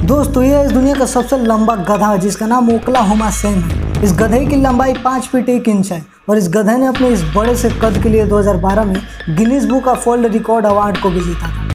दोस्तों ये इस दुनिया का सबसे लंबा गधा है जिसका नाम ओक्लाहोमा सैम है। इस गधे की लंबाई 5 फीट 1 इंच है और इस गधे ने अपने इस बड़े से कद के लिए 2012 में Guinness book of world record award को भी जीता था।